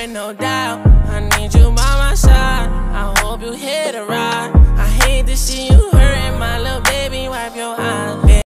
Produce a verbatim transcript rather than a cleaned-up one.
with no doubt. I need you by my side. I hope you hear the right.